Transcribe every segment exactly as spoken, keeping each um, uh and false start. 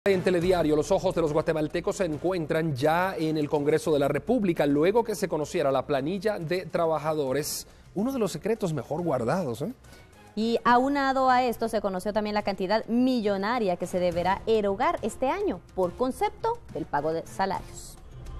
En Telediario, los ojos de los guatemaltecos se encuentran ya en el Congreso de la República, luego que se conociera la planilla de trabajadores, uno de los secretos mejor guardados, ¿eh? Y aunado a esto se conoció también la cantidad millonaria que se deberá erogar este año por concepto del pago de salarios.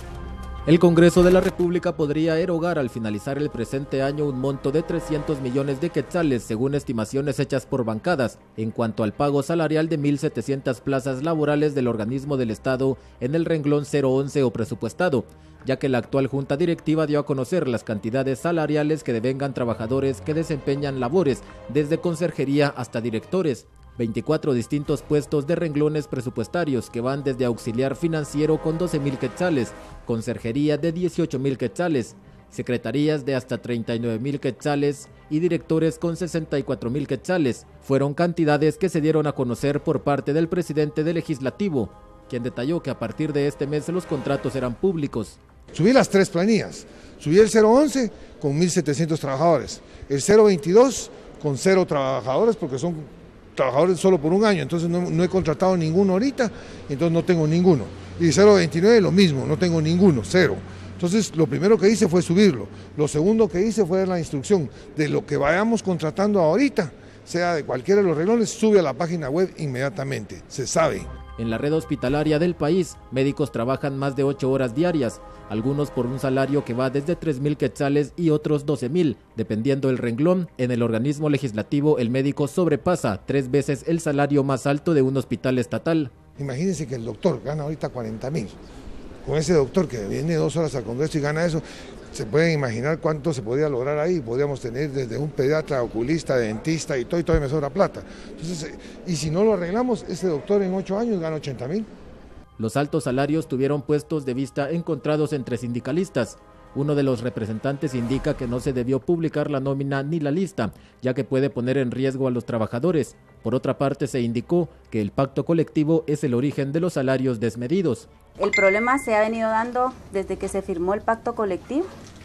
El Congreso de la República podría erogar al finalizar el presente año un monto de trescientos millones de quetzales, según estimaciones hechas por bancadas, en cuanto al pago salarial de mil setecientas plazas laborales del organismo del Estado en el renglón cero once o presupuestado, ya que la actual Junta Directiva dio a conocer las cantidades salariales que devengan trabajadores que desempeñan labores, desde conserjería hasta directores. veinticuatro distintos puestos de renglones presupuestarios que van desde auxiliar financiero con doce mil quetzales, conserjería de dieciocho mil quetzales, secretarías de hasta treinta y nueve mil quetzales y directores con sesenta y cuatro mil quetzales. Fueron cantidades que se dieron a conocer por parte del presidente del Legislativo, quien detalló que a partir de este mes los contratos eran públicos. Subí las tres planillas, subí el cero once con mil setecientos trabajadores, el cero veintidós con cero trabajadores porque son trabajadores solo por un año, entonces no, no he contratado ninguno ahorita, entonces no tengo ninguno. Y cero veintinueve lo mismo, no tengo ninguno, cero. Entonces lo primero que hice fue subirlo, lo segundo que hice fue dar la instrucción de lo que vayamos contratando ahorita, sea de cualquiera de los renglones, sube a la página web inmediatamente, se sabe. En la red hospitalaria del país, médicos trabajan más de ocho horas diarias, algunos por un salario que va desde tres mil quetzales y otros doce mil, dependiendo del renglón. En el organismo legislativo, el médico sobrepasa tres veces el salario más alto de un hospital estatal. Imagínense que el doctor gana ahorita cuarenta mil. Con ese doctor que viene dos horas al Congreso y gana eso, se pueden imaginar cuánto se podría lograr ahí. Podríamos tener desde un pediatra, oculista, dentista y todo, y todavía me sobra plata. Entonces, y si no lo arreglamos, ese doctor en ocho años gana ochenta mil. Los altos salarios tuvieron puestos de vista encontrados entre sindicalistas. Uno de los representantes indica que no se debió publicar la nómina ni la lista, ya que puede poner en riesgo a los trabajadores. Por otra parte, se indicó que el pacto colectivo es el origen de los salarios desmedidos. El problema se ha venido dando desde que se firmó el pacto colectivo.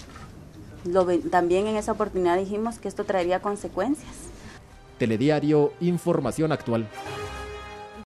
Lo, también en esa oportunidad dijimos que esto traería consecuencias. Telediario, información actual.